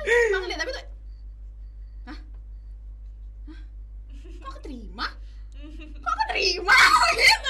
cuma ngeliat tapi tuh hah? Kok keterima? Gitu.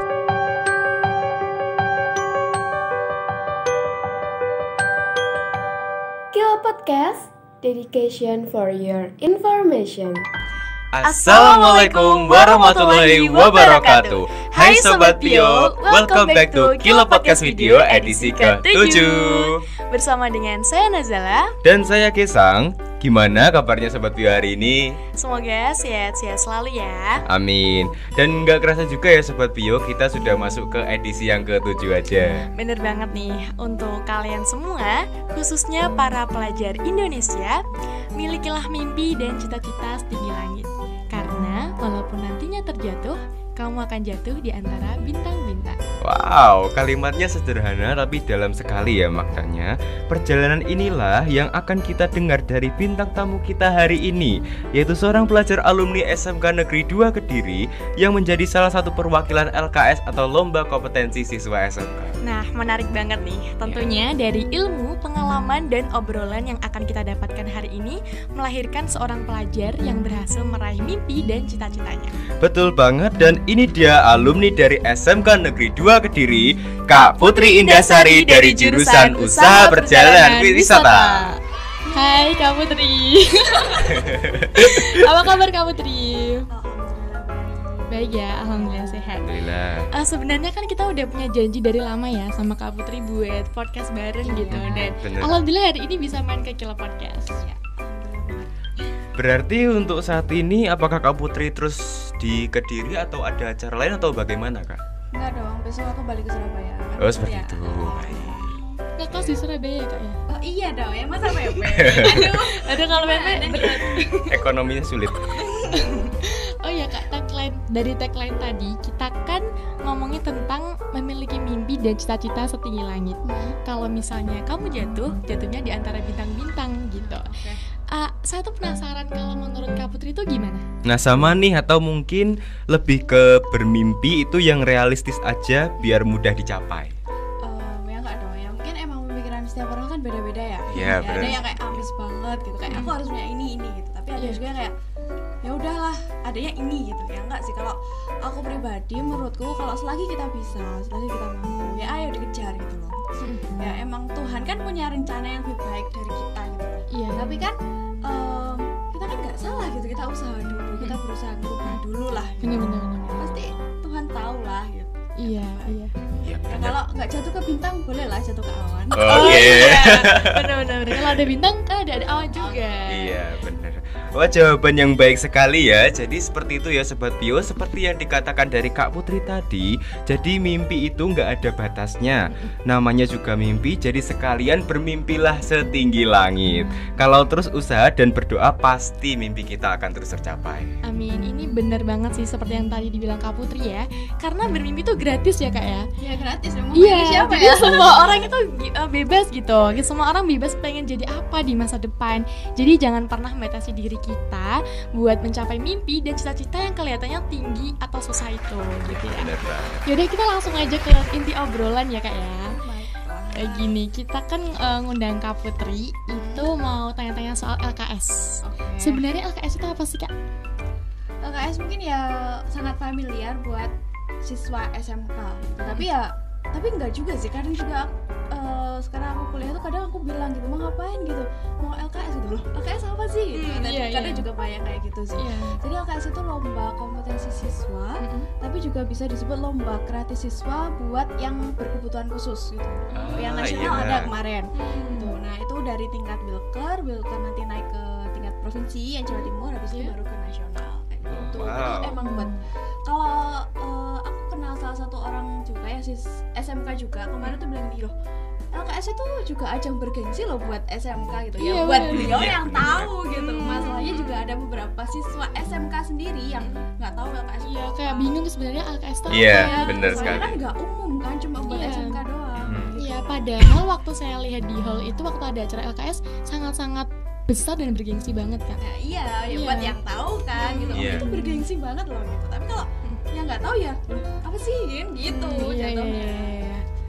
Kilo Podcast, dedication for your information. Assalamualaikum warahmatullahi wabarakatuh. Hai Sobat Pio, welcome back to Kilo Podcast Video edisi ke-7. Bersama dengan saya Nazala Dan saya Kesang. Gimana kabarnya Sobat Pio hari ini? Semoga sehat-sehat selalu ya. Amin. Dan gak kerasa juga ya Sobat Pio, kita sudah masuk ke edisi yang ke-7 aja. Bener banget nih, untuk kalian semua, khususnya para pelajar Indonesia, milikilah mimpi dan cita-cita setinggi langit. Karena walaupun nantinya terjatuh, kamu akan jatuh di antara bintang-bintang. Wow, kalimatnya sederhana tapi dalam sekali ya maknanya. Perjalanan inilah yang akan kita dengar dari bintang tamu kita hari ini, yaitu seorang pelajar alumni SMK Negeri 2 Kediri yang menjadi salah satu perwakilan LKS atau Lomba Kompetensi Siswa SMK. Nah, menarik banget nih. Tentunya dari ilmu, pengalaman, dan obrolan yang akan kita dapatkan hari ini melahirkan seorang pelajar yang berhasil meraih mimpi dan cita-citanya. Betul banget, dan ini dia alumni dari SMK Negeri 2 Kediri, Kak Putri Indasari dari jurusan Usaha Perjalanan Wisata. Hai Kak Putri. Apa kabar Kak Putri? Baik ya, alhamdulillah sehat. Alhamdulillah. Sebenarnya kan kita udah punya janji dari lama ya sama Kak Putri buat podcast bareng gitu, dan bener. alhamdulillah hari ini bisa main ke Kilo Podcast. Berarti untuk saat ini apakah Kak Putri terus di Kediri atau ada acara lain atau bagaimana Kak? Enggak dong, besok aku balik ke Surabaya. Oh seperti itu. Nggak kelas di Surabaya ya Kak ya? Oh iya dong, ya masa PP? Aduh kalau Pepe berat. Ekonominya sulit. Oh iya Kak, tagline tadi kita kan ngomongin tentang memiliki mimpi dan cita-cita setinggi langit. Kalau misalnya kamu jatuhnya di antara bintang-bintang gitu. Saya tuh penasaran kalau menurut Kak Putri itu gimana? Nah sama nih, atau mungkin lebih ke bermimpi itu yang realistis aja biar mudah dicapai. Ya enggak dong, ya mungkin emang pemikiran setiap orang kan beda-beda ya. Iya, benar. Ada yang kayak ambis banget gitu, kayak aku harus punya ini gitu. Tapi ada juga yang kayak ya udahlah, adanya ini gitu. Ya enggak sih, kalau aku pribadi menurutku kalau selagi kita bisa, selagi kita mampu, ya ayo dikejar gitu loh. Ya emang Tuhan kan punya rencana yang lebih baik dari kita gitu. Iya. Tapi kan kita kan nggak salah gitu, kita usaha dulu, kita berusaha berubah dulu lah gitu. Bener. Pasti Tuhan tahu lah gitu. Iya. Iya Ya, benar. kalau nggak jatuh ke bintang boleh lah jatuh ke awan. Oke. Bener. Kalau ada bintang kan ada awan juga. Iya benar. Wah jawaban yang baik sekali ya. Jadi seperti itu ya Sobat Pio, seperti yang dikatakan dari Kak Putri tadi. Jadi mimpi itu nggak ada batasnya. Namanya juga mimpi, jadi sekalian bermimpilah setinggi langit. Kalau terus usaha dan berdoa, pasti mimpi kita akan terus tercapai. Amin, ini bener banget sih seperti yang tadi dibilang Kak Putri ya. Karena bermimpi itu gratis ya Kak ya. Ya gratis dong. Iya, Siapa jadi ya? semua orang itu bebas gitu. Semua orang bebas pengen jadi apa di masa depan. Jadi jangan pernah membatasi diri kita buat mencapai mimpi dan cita-cita yang kelihatannya tinggi atau susah itu gitu ya. Benar banget. Yaudah kita langsung aja ke inti obrolan ya Kak ya. Kayak gini, kita kan ngundang Kak Putri itu mau tanya-tanya soal LKS. Sebenarnya LKS itu apa sih Kak? LKS mungkin ya sangat familiar buat siswa SMK. Tapi enggak juga sih, kadang juga sekarang aku kuliah tuh kadang aku bilang gitu, mau ngapain gitu, mau LKS gitu loh, LKS apa sih gitu. Kadang juga banyak kayak gitu sih. Jadi LKS itu lomba kompetensi siswa, tapi juga bisa disebut lomba kreatif siswa buat yang berkebutuhan khusus gitu. Yang nasional iya. ada kemarin gitu. Nah itu dari tingkat Wilker nanti naik ke tingkat provinsi yang Jawa Timur, habis itu baru ke nasional kayak gitu. Wow. Itu emang buat kalau aku kenal salah satu orang juga ya SMK juga kemarin tuh bilang gini loh, LKS itu juga ajang bergengsi loh buat SMK gitu ya. Iya, Buat bener. beliau Iya, yang bener. tahu gitu. Masalahnya juga ada beberapa siswa SMK sendiri yang nggak tahu LKS itu Iya, apa. kayak bingung sebenarnya LKS itu Iya, apa ya. bener Soalnya sekali. kan nggak umum kan, cuma buat Iya. SMK doang. Iya, padahal waktu saya lihat di hall itu waktu ada acara LKS sangat-sangat besar dan bergengsi banget Kak. Nah, iya, ya Iya. buat yang tahu kan gitu. Iya. Itu bergengsi banget loh gitu. Tapi kalau yang nggak tahu ya apa sih gitu Iya. jatuhnya.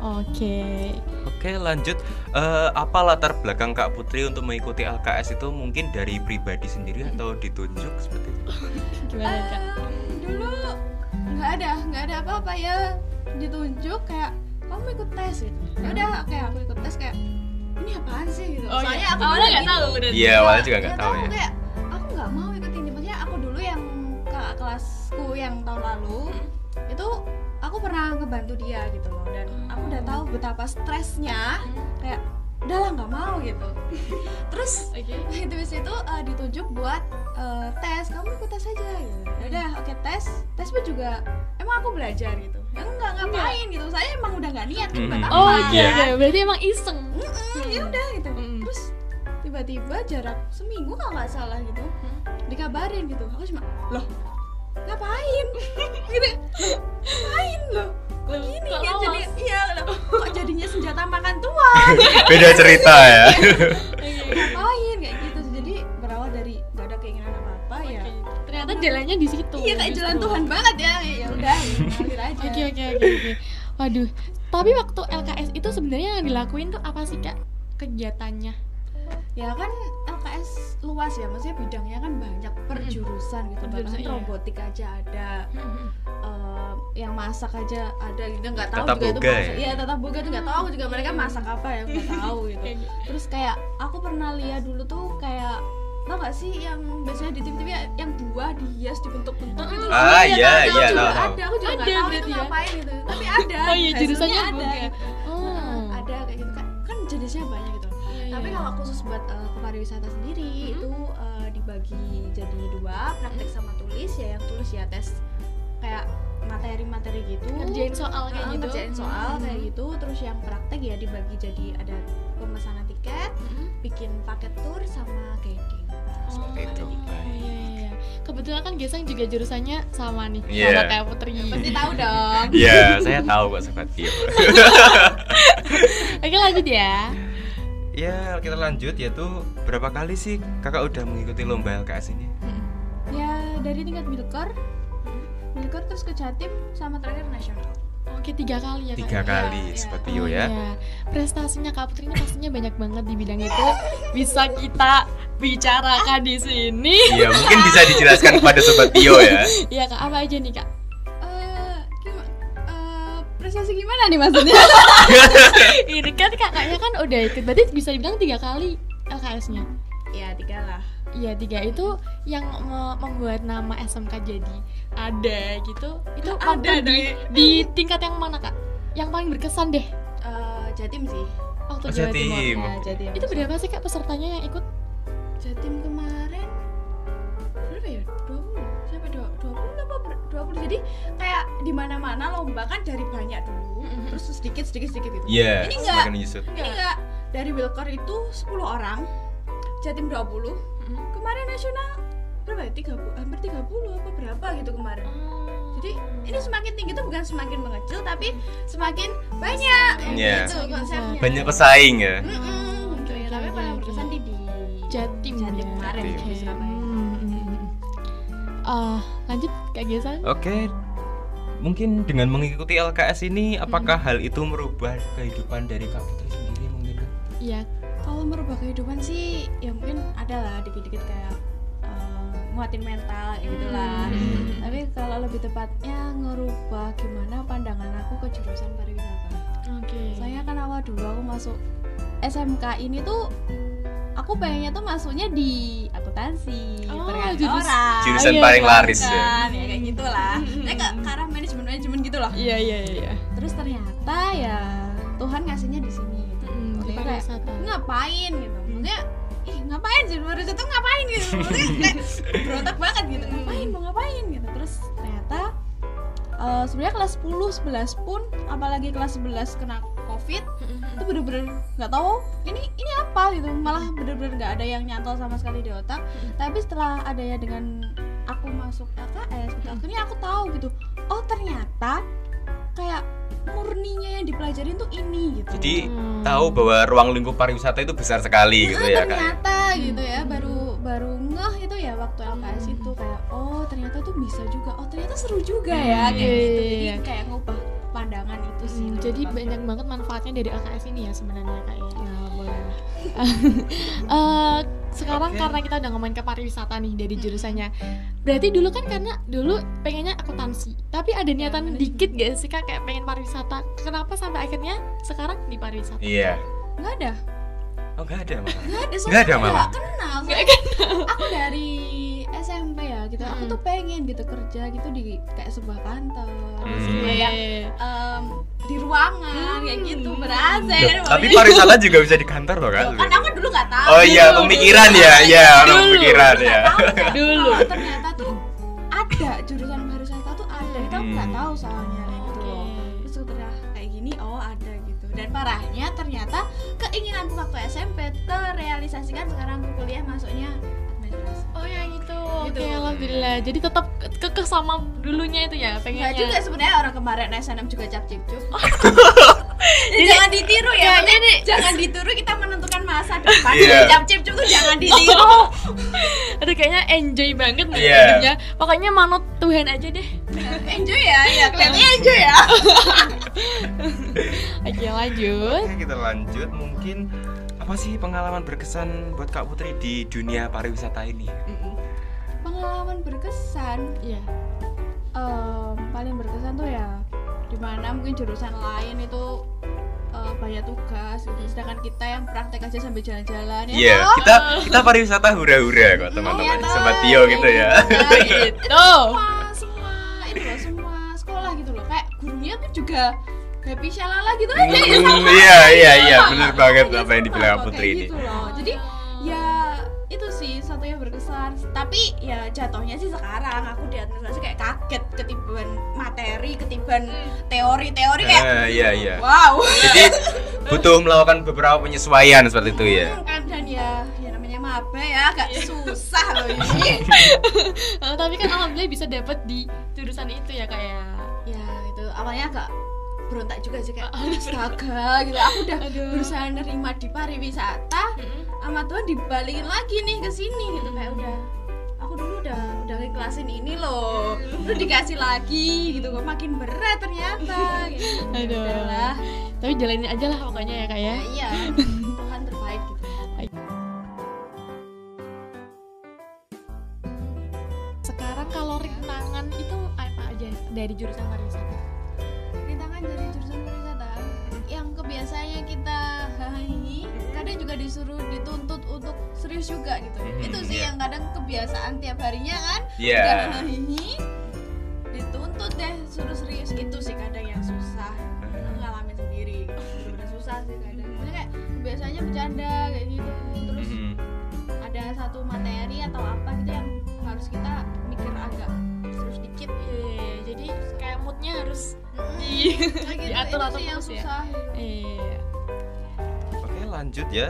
Oke, lanjut. Apa latar belakang Kak Putri untuk mengikuti LKS itu? Mungkin dari pribadi sendiri atau ditunjuk seperti itu? Gimana Kak? Dulu nggak ada apa-apa ya, ditunjuk kayak kamu ikut tes gitu. Ya udah, kayak aku ikut tes kayak ini apaan sih gitu. Soalnya aku awalnya nggak tahu berarti. Iya, awalnya juga nggak tahu ya. Kayak aku nggak mau ikut ini. Maksudnya aku dulu yang kakak kelasku yang tahun lalu itu aku pernah ngebantu dia gitu loh, dan aku udah tahu betapa stresnya, kayak udahlah nggak mau gitu. Terus itu itu ditunjuk buat tes, kamu ikut tes aja gitu. Udah oke, tes pun juga emang aku belajar gitu. Ya enggak ngapain gitu, saya emang udah nggak niat kan buat apa. Oke, berarti emang iseng. Ya udah gitu. Terus tiba-tiba jarak seminggu kalau nggak salah gitu dikabarin gitu, aku cuma loh ngapain gitu, ngapain loh gini kan jadi iya loh, kok jadinya senjata makan tuan. Beda cerita ya. Ngapain kayak gitu, jadi berawal dari nggak ada keinginan apa-apa ya. Ternyata jalannya di situ. Iya, kayak jalan Tuhan banget ya. Ya udah, ngalir aja. Oke. Waduh, tapi waktu LKS itu sebenarnya yang dilakuin tuh apa sih Kak kegiatannya? Ya kan LKS luas ya, maksudnya bidangnya kan banyak per jurusan gitu. Bahkan iya. robotik aja ada, yang masak aja ada gitu, nggak tahu Tata juga itu boga masak. ya? Iya, tata boga tuh nggak tahu juga mereka masak apa ya, nggak tahu gitu. Terus kayak aku pernah lihat dulu tuh kayak, tau gak sih yang biasanya di TV-TV yang buah dihias dibentuk-bentuk gitu. Ah, iya, aku juga tahu. ada, aku juga nggak tahu itu berarti ya? ngapain gitu. Tapi ada. Oh iya, hasilnya jurusannya ada. boga. Gitu. Ada kayak gitu kan jenisnya banyak gitu. Tapi kalau khusus buat kepariwisata sendiri itu dibagi jadi dua, praktek sama tulis. Ya yang tulis ya tes kayak materi-materi gitu, Ngerjain soal kayak gitu. ngerjain soal kayak gitu. Terus yang praktek ya dibagi jadi ada pemesanan tiket, bikin paket tour sama guiding. Seperti itu. Iya. Kebetulan kan Gesang juga jurusannya sama nih, Iya. sama kayak Putri. Pasti tahu dong. Iya, saya tahu kok Sobat Pio. Oke, lanjut ya. Ya, kita lanjut, yaitu berapa kali sih kakak udah mengikuti lomba LKS ini? Ya dari tingkat Bilkor terus ke Jatim sama terakhir nasional. Oke, 3 kali ya Kak. 3 kali, Iya. Sobat Pio ya. Iya. Prestasinya Kak Putri ini pastinya banyak banget di bidang itu. Bisa kita bicarakan di sini. Iya, mungkin bisa dijelaskan kepada Sobat Pio ya. Iya Kak, apa aja nih Kak? Prestasi gimana nih maksudnya? Ini kan kakaknya kan udah ikut, berarti bisa dibilang 3 kali LKS-nya. Ya 3 lah. Iya, 3 itu yang membuat nama SMK jadi ada gitu. Itu Ada waktu di tingkat yang mana Kak? Yang paling berkesan deh Jatim sih. waktu Oh, Jawa Timur. Jatim. Ya, Jatim. Itu berapa sih Kak pesertanya yang ikut? Jatim kemarin berapa ya? 20 sampai 20 apa 20. Jadi kayak di mana-mana lomba kan dari banyak dulu, terus sedikit gitu. Iya, Ini semakin menyusut. Ini enggak, dari Wilkor itu 10 orang, Jatim 20. Kemarin nasional berapa ya? 30, hampir 30 apa berapa gitu kemarin. Jadi ini semakin tinggi tuh bukan semakin mengecil, tapi semakin banyak. Iya. Gitu konsepnya. Banyak pesaing ya. Gitu ya. Tapi paling berkesan di Jatim Jatim ya. kemarin Jatim. di Surabaya. Lanjut Kak Gesang. Oke. Mungkin dengan mengikuti LKS ini, apakah hal itu merubah kehidupan dari Kak Putri sendiri mungkin? Iya. Kalau merubah kehidupan sih ya mungkin ada lah dikit-dikit kayak nguatin mental ya gitulah. Tapi kalau lebih tepatnya ngerubah gimana pandangan aku ke jurusan pariwisata. Oke. Soalnya kan awal dulu aku masuk SMK ini tuh aku pengennya tuh masuknya di akuntansi, perkantoran. Jurusan Iya, paling kan, laris ya. Kan, ya kayak gitulah. Saya ke arah manajemen gitu loh. Iya. Terus ternyata ya Tuhan ngasihnya di sini gitu. Di Maksudnya kayak, pariwisata. ngapain gitu. Maksudnya ngapain sih pariwisata tuh ngapain gitu. Maksudnya kayak berontak banget gitu. Ngapain gitu. Terus ternyata sebenarnya kelas 10, 11 pun, apalagi kelas 11 kena Covid, itu bener-bener nggak tahu ini apa gitu, malah bener-bener nggak ada yang nyantol sama sekali di otak. Tapi setelah adanya dengan aku masuk LKS gitu, akhirnya aku tahu gitu, oh ternyata kayak murninya yang dipelajarin tuh ini gitu. Jadi tahu bahwa ruang lingkup pariwisata itu besar sekali gitu ya Kak. Ternyata gitu ya, baru ngeh itu ya waktu LKS itu kayak oh ternyata tuh bisa juga, oh ternyata seru juga ya kayak gitu. Jadi kayak ngubah pandangan itu sih. Jadi lebih banyak banget manfaatnya dari LKS ini ya sebenarnya Kak ya. ya boleh lah. Sekarang Oke. karena kita udah ngomongin ke pariwisata nih dari jurusannya, berarti dulu kan karena dulu pengennya akuntansi, tapi ada niatan dikit gak sih Kak kayak pengen pariwisata? Kenapa sampai akhirnya sekarang di pariwisata? Iya. Nggak ada. Oh nggak ada malah. Nggak ada, Nggak ada soalnya malah. nggak kenal. Aku dari SMP ya gitu, aku tuh pengen gitu kerja gitu di kayak sebuah kantor, kayak di ruangan kayak gitu ber-AC. Tapi pariwisata juga bisa di kantor loh kan? Kan aku dulu nggak tahu. Oh iya, pemikiran ya, iya, pemikiran ya. Dulu. Oh, ternyata tuh ada jurusan pariwisata tuh ada, itu aku nggak tahu soalnya gitu loh. Terus setelah kayak gini, oh ada gitu. Dan parahnya ternyata keinginanku waktu SMP terrealisasikan sekarang aku kuliah masuknya administrasi. Oh yang itu. Gitu. Oke, alhamdulillah. Jadi tetap kekeh sama dulunya itu ya, Enggak pengennya. juga sebenarnya, orang kemarin SNM juga capcip-cup. Jadi jangan ditiru ya. kayaknya nih Jangan ditiru, kita menentukan masa depan. Iya. Capcip-cup tuh jangan ditiru. aduh kayaknya enjoy banget nih Iya. hidupnya. Pokoknya manut Tuhan aja deh. Enjoy ya, ya kelihatannya enjoy ya. Oke, lanjut. Oke, kita lanjut. Mungkin apa sih pengalaman berkesan buat Kak Putri di dunia pariwisata ini? Pengalaman berkesan, Iya. paling berkesan tuh ya dimana mungkin jurusan lain itu banyak tugas gitu. Sedangkan kita yang praktek aja sambil jalan-jalan ya. Iya, toh? kita pariwisata hura-hura kok teman-teman. Iya, Sobat toh. Pio gitu ya. Nah, Gitu. semua itu loh, semua sekolah gitu loh, kayak gurunya tuh juga happy shalala gitu aja ya sama. Iya, bener banget Iya, apa yang sama dibilang kok, Putri kayak ini. gitu loh. Jadi ya itu sih satu yang berkesan. Tapi ya jatuhnya sih sekarang aku di administrasi kayak kaget ketiban materi, ketiban teori-teori kayak Iya. wow. Jadi butuh melakukan beberapa penyesuaian seperti itu ya. Kan dan ya namanya maba ya agak susah loh ini. Tapi kan alhamdulillah bisa dapat di jurusan itu ya Kak ya. Ya itu awalnya agak berontak juga sih kayak astaga gitu. Aku udah berusaha nerima di pariwisata, sama Tuhan dibalikin lagi nih ke sini gitu, kayak udah aku dulu udah ikhlasin ini loh, terus dikasih lagi gitu kok, makin berat ternyata gitu. Aduh. Udahlah. Tapi jalanin aja lah pokoknya ya Kak ya. Ya, iya Tuhan terbaik gitu. Sekarang kalau rintangan itu apa aja dari jurusan pariwisata? Rintangan dari jurusan pariwisata yang kebiasaannya kita ini kadang juga disuruh dituntut untuk serius juga gitu. Itu sih iya. yang kadang kebiasaan tiap harinya kan. Iya. Udah ini dituntut deh suruh serius, itu sih kadang yang susah. Aku ngalamin sendiri gitu. Bener-bener susah sih kadang. Maksudnya kayak biasanya bercanda kayak gitu. Terus ada satu materi atau apa gitu yang harus kita mikir agak serius dikit. Jadi kayak moodnya harus Nah, gitu, diatur itu atau sih yang terus ya. susah gitu. Iya. Oke, lanjut ya.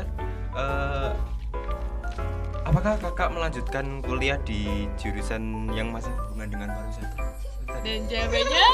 Apakah kakak melanjutkan kuliah di jurusan yang masih berhubungan dengan pariwisata? Dan jawabannya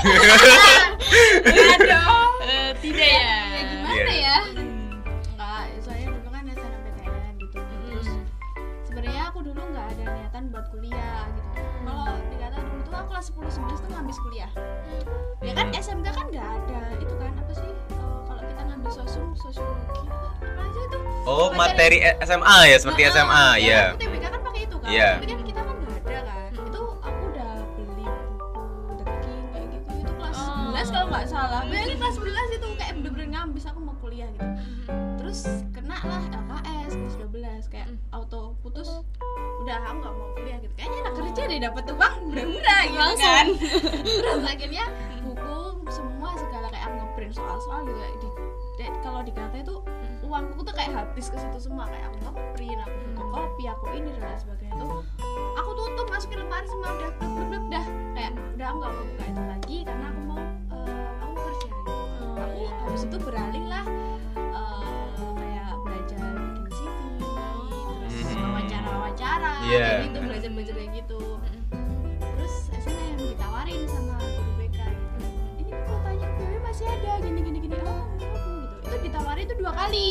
Aduh. tidak ya. Ya gimana Iya. ya? Enggak, soalnya dulu kan SNMPTN gitu. Terus sebenarnya aku dulu nggak ada niatan buat kuliah gitu. Kalau dikata dulu tuh aku kelas 10 11 tuh ngabis kuliah. Ya kan SMK kan nggak ada itu kan apa sih? Kalau kita ngambil sosiologi apa aja itu? Oh, materi SMA ya, seperti SMA ya. Aku TBK kan pakai itu kan. Iya. Tapi kan kita kan nggak ada kan. Itu aku udah beli buku The King kayak gitu. Itu kelas 11 kalau nggak salah. Bayangin kelas 11 itu kayak bener-bener ngambis aku mau kuliah gitu. Terus kena lah LKS kelas 12 kayak auto putus. Udah aku nggak mau kuliah gitu. Kayaknya anak kerja deh dapat uang murah-murah gitu kan. Terus akhirnya buku semua segala kayak aku ngeprint soal-soal juga kalau dikata itu uangku tuh kayak habis ke situ semua, kayak aku ngeprint, aku fotokopi, aku ini dan lain sebagainya tuh aku tutup masukin lemari semua, udah kayak udah aku nggak mau buka itu lagi karena aku mau kerja gitu. Aku habis itu beralih lah kayak belajar bikin CV, terus wawancara kayak gitu, belajar kayak gitu. Terus SNM ditawarin sama guru BK gitu, ini kotanya gue masih ada gini oh gitu. Itu ditawarin itu 2 kali.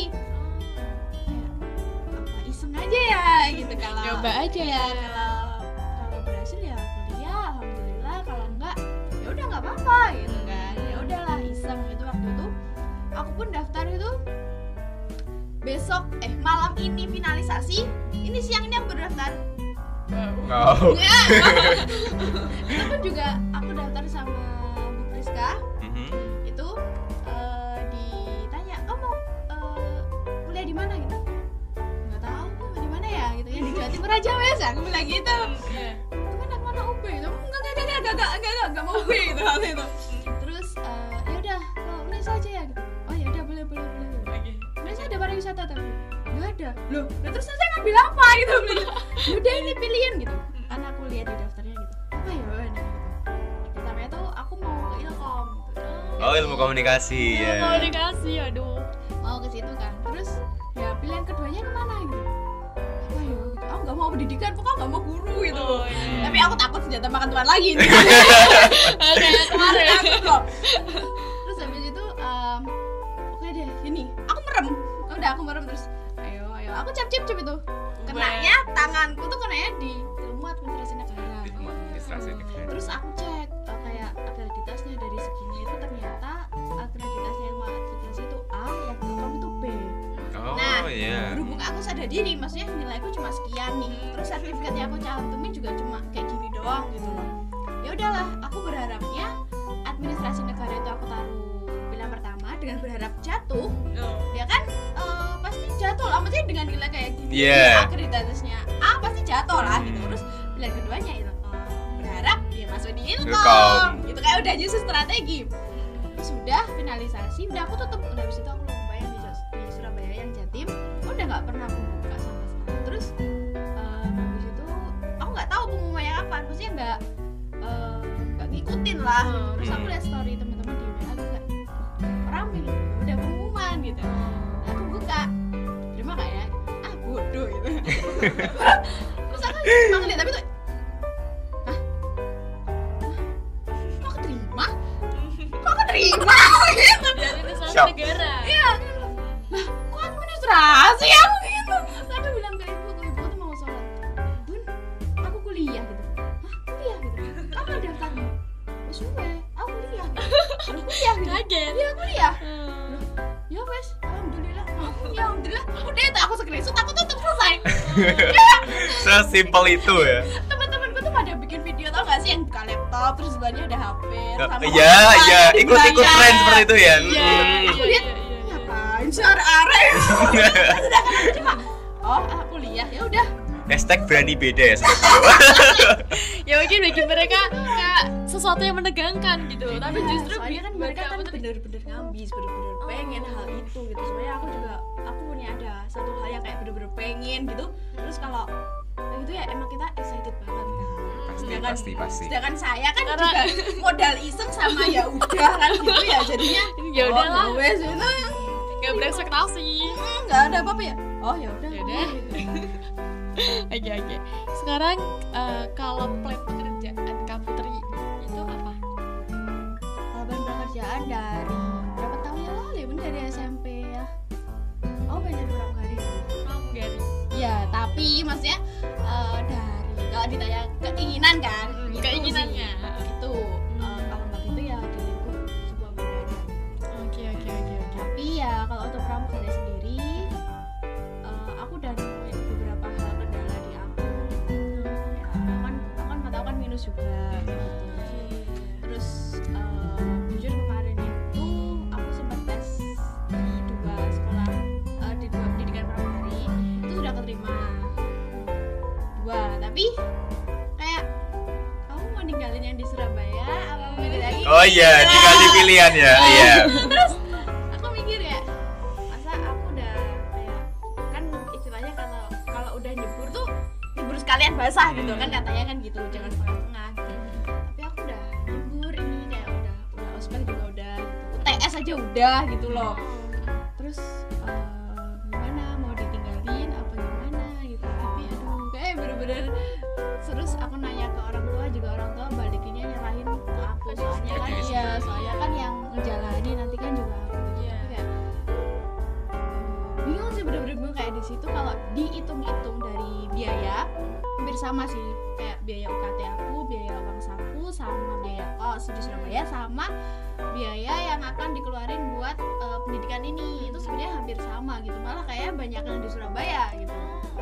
Apa iseng aja ya gitu, kalau Coba aja. ya kalau berhasil ya kuliah alhamdulillah, kalau enggak ya udah nggak apa-apa gitu kan, ya udahlah aku pun daftar itu besok malam ini finalisasi, ini siang ini aku berdaftar. Oh. Ya. Itu pun juga aku daftar sama Bu Priska. Itu ditanya kamu kuliah di mana gitu, nggak tahu di mana ya gitu ya, di Jawa Timur aja Wes, aku bilang gitu. Itu kan aku mana UB gitu, enggak mau UB gitu waktu itu. Terus ya udah nulis aja ya gitu. Oh ya udah boleh. Biasanya ada pariwisata tapi nggak ada. Loh terus saya ngambil apa gitu? Udah ini pilihin gitu. Karena aku lihat di daftarnya gitu. Apa ya gitu. Pertamanya tuh aku mau ke Ilkom gitu. Oh, ilmu komunikasi ya. Komunikasi, aduh. Mau ke situ kan. Terus ya pilihan keduanya kemana gitu. Apa ya gitu. Aku nggak mau pendidikan, pokoknya nggak mau guru gitu. Tapi aku takut senjata makan Tuhan lagi. Kayak kemarin aku kok. Terus habis itu oke deh ini aku merem terus ayo aku cap itu kenanya tanganku tuh kenanya di ilmu administrasi negara. Terus aku cek kayak akreditasnya dari segini itu ternyata akreditasnya ilmu administrasi itu A, yang Ilkom itu B. Berhubung aku sadar diri, maksudnya nilaiku cuma sekian nih, terus sertifikatnya aku cantumin juga cuma kayak gini doang gitu loh. Ya udahlah, aku berharapnya administrasi negara itu aku taruh pilihan pertama dengan berharap jatuh. Ya kan pasti jatuh lah, maksudnya dengan nilai kayak gini akreditasnya A pasti jatuh lah gitu. Terus pilihan keduanya itu berharap dia masuk di Ilkom gitu, kayak udah nyusun strategi. Terus udah finalisasi, udah aku tutup, udah habis itu aku lomba yang di Surabaya yang Jatim, udah nggak pernah aku buka sama sekali. Terus habis itu aku nggak tahu pengumumannya kapan, maksudnya nggak ngikutin lah. Terus aku lihat story teman-teman di WA juga rame, udah pengumuman gitu. Aku buka, terima nggak ya? Bodoh gitu. Terus aku cuma ngeliat tapi tuh, kok keterima gitu. Dari administrasi negara. Iya, lah kok administrasi ya gitu. Aku bilang ke ibu tuh mau sholat, Bun, aku kuliah gitu. Hah, kuliah gitu? Kamu daftar? Sudah, aku kuliah. Aku kuliah gitu. Kaget. Iya kuliah. Ya wes, alhamdulillah. Alhamdulillah. Udah itu aku screenshot, aku tutup selesai. Sesimpel itu ya. Teman-temanku tuh pada bikin video, tau gak sih yang buka laptop terus sebelahnya ada HP. Iya, ikut-ikut tren seperti itu ya. Aku lihat ngapain share arek. Sedangkan aku cuma aku lihat ya udah. Hashtag berani beda ya sobat. Ya mungkin bagi mereka kayak sesuatu yang menegangkan gitu, tapi justru soalnya kan mereka kan bener-bener ngambis, bener-bener pengen hal itu gitu. Soalnya aku punya ada satu hal yang kayak bener-bener pengen gitu. Terus kalau itu ya emang kita excited banget kan. Pasti. Sedangkan saya kan juga modal iseng sama ya udah kan gitu ya, jadinya ya udahlah. Wes itu Gak berekspektasi. Nggak ada apa-apa ya. Oh ya udah. Oke. Sekarang kalau plan pekerjaan Kak Putri itu apa? Kalau plan pekerjaan dari berapa tahun yang lalu ya, bener dari SMP ya. Banyak pramugari. Pramugari. Ya, tapi maksudnya dari kalau ditanya keinginan kan, keinginannya itu kalau nggak gitu ya diriku sebuah badan. Oke. Tapi ya kalau untuk pramugari sendiri, aku udah nemuin beberapa hal kendala di aku. Ya, aku kan nggak tahu kan minus juga. Terus jujur kemarin itu aku sempat tes di dua sekolah, di dua pendidikan pramugari itu udah keterima dua, tapi kayak kamu mau ninggalin yang di Surabaya apa mau pilih lagi? Oh iya, dikasih pilihan ya. Iya. Terus aku mikir ya, masa aku udah kayak kan istilahnya kalau udah nyebur tuh nyebur sekalian basah gitu kan, katanya kan gitu, jangan setengah-setengah gitu. Tapi aku udah nyebur ini kayak udah ospek juga udah gitu. UTS aja udah gitu loh. Terus gimana mau ditinggalin apa gimana gitu. Tapi aduh kayak bener-bener. Terus aku nanya ke orang tua juga, orang tua balikinnya nyerahin ke aku, soalnya kan yang ngejalanin nanti kan juga aku gitu. Tapi kayak bingung sih, bener-bener bingung kayak di situ kalau dihitung-hitung dari biaya hampir sama sih, kayak biaya UKT aku, biaya uang saku, sama biaya kos di Surabaya, sama biaya yang akan dikeluarin buat pendidikan ini. Itu sebenarnya hampir sama gitu, malah kayak banyak yang di Surabaya gitu.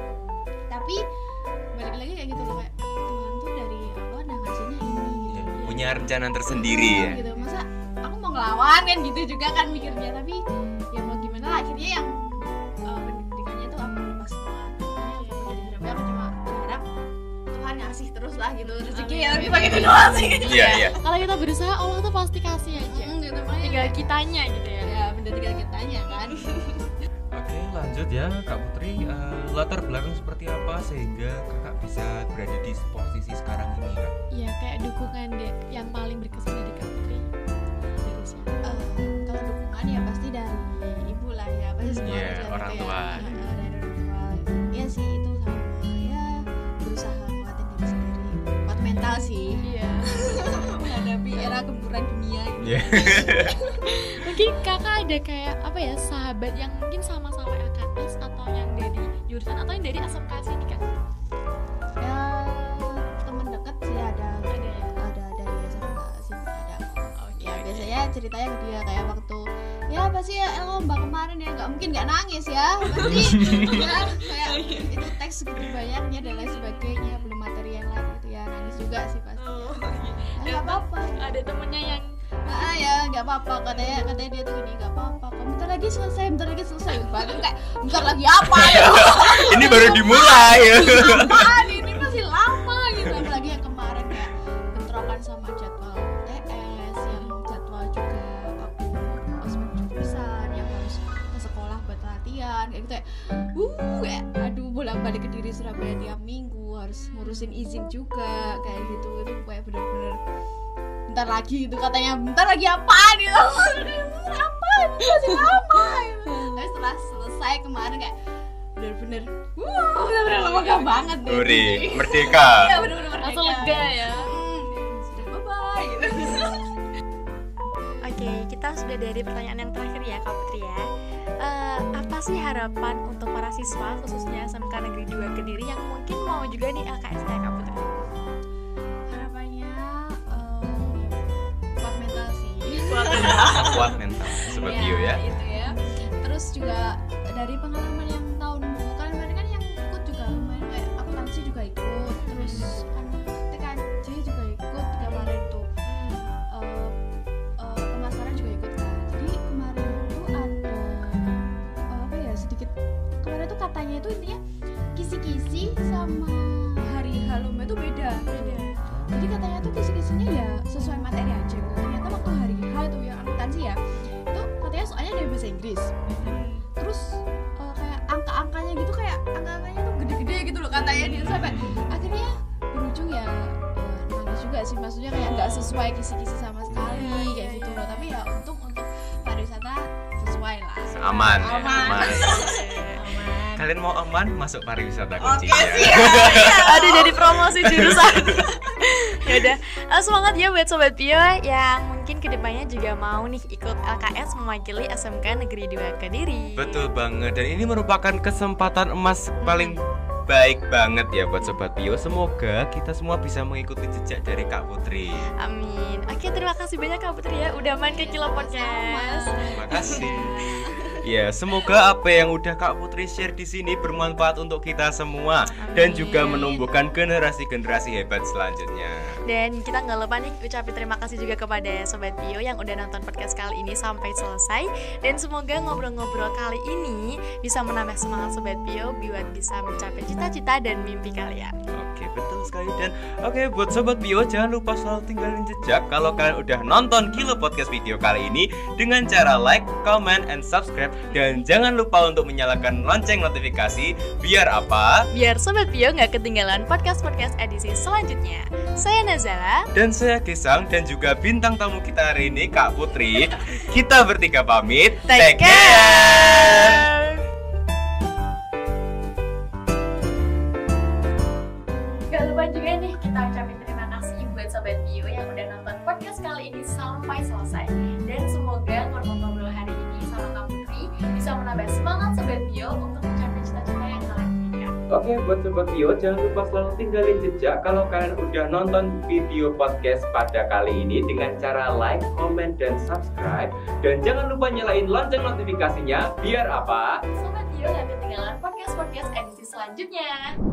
Tapi balik lagi kayak gitu loh, kayak Tuhan tuh dari awal udah ngasihnya ini gitu. Punya rencana tersendiri ya. Gitu, masa aku mau ngelawan kan gitu juga kan mikirnya, tapi ya mau gimana lah, akhirnya yang pendidikannya tuh aku lepas banget. Jadi Surabaya aku cuma berharap Tuhan ngasih terus lah gitu rezeki ya, kita gitu doang sih. Iya. Kalau kita berusaha, Allah tuh pasti kasih aja. Gitu, makanya Tinggal kitanya gitu ya. ya bener, tinggal kitanya kan. Oke, lanjut ya Kak Putri. Latar belakang seperti apa sehingga kakak bisa berada di posisi sekarang ini, Kak? Iya, kayak dukungan deh yang paling berkesan dari Kak Putri. Dari siapa? Kalau dukungan ya pasti dari ibu lah ya, pasti semua Iya, juga orang gitu tua. ya. Dari orang tua. Iya sih, itu sama ya, berusaha nguatin diri sendiri, kuat mental sih. Iya. Menghadapi era gempuran dunia gitu. Iya. Mungkin kakak ada kayak apa ya, sahabat yang mungkin sama-sama LKS atau yang dari jurusan atau yang dari SMK sini Kak? Ya teman dekat sih ada dari SMA sini ada. Ya biasanya ceritanya ke dia kayak waktu ya pasti ya lomba kemarin ya, nggak mungkin nggak nangis ya pasti ya, kayak itu teks segitu banyaknya dan lain sebagainya, belum materi yang lain gitu ya, nangis juga sih pasti ya. Nggak apa-apa Ada temennya yang ya, nggak apa-apa, katanya dia tuh gini, nggak apa-apa kok, bentar lagi selesai baru kayak bentar lagi apa ya. Ini baru dimulai. Apaan ini masih lama gitu, apalagi yang kemarin kayak bentrokan sama jadwal TS, yang jadwal juga aku ospek jurusan yang harus ke sekolah buat latihan kayak gitu kayak aduh bolak-balik ke diri Surabaya tiap minggu, harus ngurusin izin juga kayak gitu, itu kayak bener-bener bentar lagi gitu, katanya bentar lagi apaan gitu. Bentar apa ini masih lama gitu. Tapi setelah selesai kemarin kayak bener-bener bener-bener lega banget deh. Uri, merdeka. Iya bener-bener merdeka. langsung lega ya. Sudah bye-bye gitu. Oke, kita sudah dari pertanyaan yang terakhir ya Kak Putri ya. Apa sih harapan untuk para siswa khususnya SMK Negeri 2 Kediri yang mungkin mau juga nih LKS ya Kak Putri? Harapannya kuat mental sih. Kuat mental, sobat bio ya. Itu ya. Terus juga dari pengalaman yang tahun kemarin kan yang ikut juga lumayan, kayak akuntansi juga ikut, terus TKJ juga ikut kemarin tuh. Pemasaran juga ikut kan. Jadi kemarin itu ada apa ya, sedikit kemarin tuh katanya itu intinya kisi-kisi sama hari halomba itu beda. Jadi katanya tuh kisi-kisinya ya sesuai materi aja gitu. Ternyata waktu hari H itu yang akuntansi ya, itu katanya soalnya dari bahasa Inggris. Terus kayak angka-angkanya gitu, kayak angka-angkanya tuh gede-gede gitu loh katanya dia, sampai akhirnya berujung ya nangis juga sih, maksudnya kayak nggak sesuai kisi-kisi sama sekali kayak gitu loh. Tapi ya untuk pariwisata sesuai lah. Aman. Aman. Kalian mau aman masuk pariwisata kuncinya. Aduh, jadi promosi jurusan. Ya udah, semangat ya buat sobat Pio yang mungkin kedepannya juga mau nih ikut LKS mewakili SMK Negeri 2 Kediri. Betul banget, dan ini merupakan kesempatan emas paling baik banget ya buat sobat Pio. Semoga kita semua bisa mengikuti jejak dari Kak Putri. Amin. Oke, terima kasih banyak Kak Putri ya udah main ke Kilo Podcast. Terima kasih. Ya, semoga apa yang udah Kak Putri share di sini bermanfaat untuk kita semua. Dan juga menumbuhkan generasi-generasi hebat selanjutnya. Dan kita nggak lupa nih ucapin terima kasih juga kepada Sobat Pio yang udah nonton podcast kali ini sampai selesai. Dan semoga ngobrol-ngobrol kali ini bisa menambah semangat Sobat Pio buat bisa mencapai cita-cita dan mimpi kalian. Oke, betul sekali. Dan oke, buat Sobat Pio, jangan lupa selalu tinggalin jejak kalau kalian udah nonton Kilo Podcast video kali ini dengan cara like, comment, and subscribe. Dan jangan lupa untuk menyalakan lonceng notifikasi. Biar apa? Biar Sobat Pio nggak ketinggalan podcast-podcast edisi selanjutnya. Saya Nazala. Dan saya Gesang, dan juga bintang tamu kita hari ini Kak Putri. Kita bertiga pamit. Take care. Gak lupa juga nih kita ucapin terima kasih buat Sobat Pio yang udah nonton podcast kali ini sampai selesai. Dan semoga ngobrol-ngobrol hari ini sama Kak Putri bisa menambah semangat Sobat Pio untuk mencapai cita-cita yang kalian inginkan. Oke, buat Sobat Pio, jangan lupa selalu tinggalin jejak kalau kalian udah nonton video podcast pada kali ini dengan cara like, comment, dan subscribe. Dan jangan lupa nyalain lonceng notifikasinya, biar apa? Sobat Pio gak ketinggalan podcast-podcast edisi selanjutnya.